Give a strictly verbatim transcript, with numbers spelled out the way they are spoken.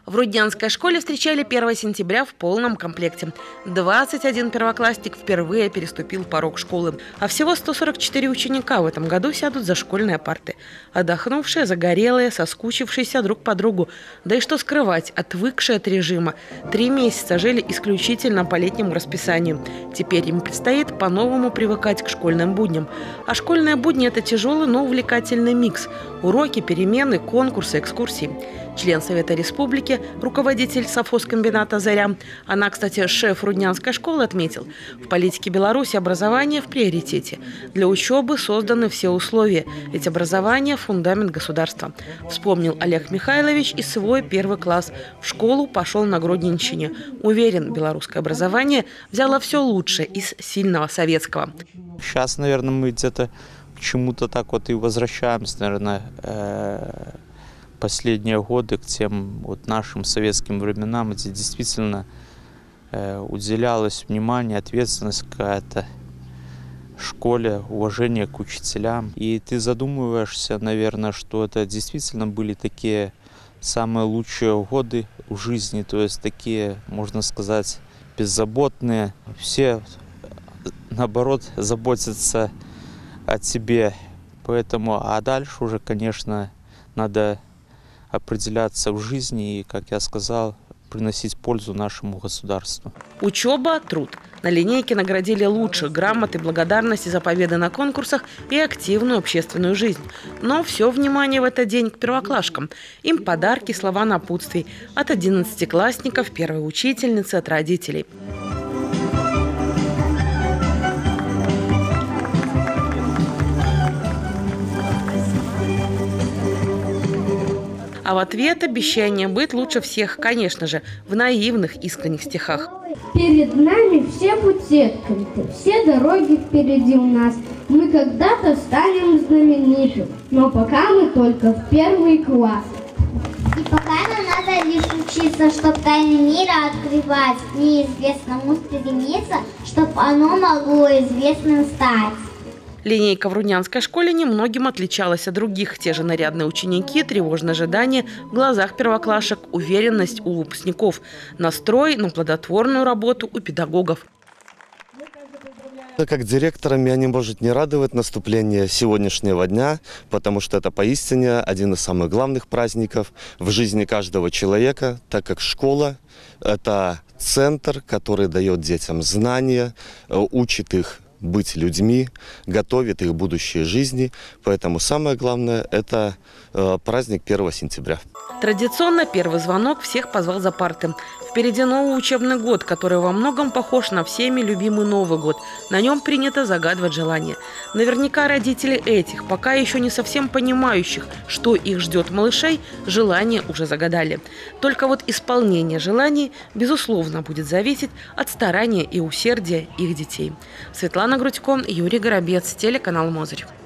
В Руднянской школе встречали первое сентября в полном комплекте. двадцать один первоклассник впервые переступил порог школы. А всего сто сорок четыре ученика в этом году сядут за школьные парты. Отдохнувшие, загорелые, соскучившиеся друг по другу. Да и что скрывать, отвыкшие от режима. Три месяца жили исключительно по летнему расписанию. Теперь им предстоит по-новому привыкать к школьным будням. А школьные будни – это тяжелый, но увлекательный микс. Уроки, перемены, конкурсы, экскурсии. Член Совета Республики, руководитель совхозкомбината «Заря». Она, кстати, шеф Руднянской школы, отметил, в политике Беларуси образование в приоритете. Для учебы созданы все условия, ведь образование – фундамент государства. Вспомнил Олег Михайлович и свой первый класс. В школу пошел на Гродненщине. Уверен, белорусское образование взяло все лучшее из сильного советского. Сейчас, наверное, мы где-то к чему-то так вот и возвращаемся, наверное, последние годы к тем вот нашим советским временам, где действительно э, уделялось внимание, ответственность какая-то школе, уважение к учителям. И ты задумываешься, наверное, что это действительно были такие самые лучшие годы в жизни, то есть такие, можно сказать, беззаботные. Все, наоборот, заботятся о тебе. Поэтому, а дальше уже, конечно, надо определяться в жизни и, как я сказал, приносить пользу нашему государству. Учеба – труд. На линейке наградили лучших, грамоты, благодарности за победы на конкурсах и активную общественную жизнь. Но все внимание в этот день к первоклашкам. Им подарки, слова напутствий. От одиннадцатиклассников, первой учительницы, от родителей. А в ответ обещание быть лучше всех, конечно же, в наивных, искренних стихах. Перед нами все пути открыты, все дороги впереди у нас. Мы когда-то станем знаменитым, но пока мы только в первый класс. И пока нам надо лишь учиться, чтоб тайны мира открывать, к неизвестному стремиться, чтоб оно могло известным стать. Линейка в Руднянской школе немногим отличалась от других. Те же нарядные ученики, тревожное ожидание в глазах первоклашек, уверенность у выпускников, настрой на плодотворную работу у педагогов. Как директора меня не может не радовать наступление сегодняшнего дня, потому что это поистине один из самых главных праздников в жизни каждого человека, так как школа – это центр, который дает детям знания, учит их быть людьми, готовит их будущей жизни. Поэтому самое главное – это праздник первого сентября. Традиционно первый звонок всех позвал за парты. Впереди новый учебный год, который во многом похож на всеми любимый Новый год. На нем принято загадывать желания. Наверняка родители этих, пока еще не совсем понимающих, что их ждет малышей, желания уже загадали. Только вот исполнение желаний, безусловно, будет зависеть от старания и усердия их детей. Светлана Грудько, Юрий Горобец, телеканал Мозырь.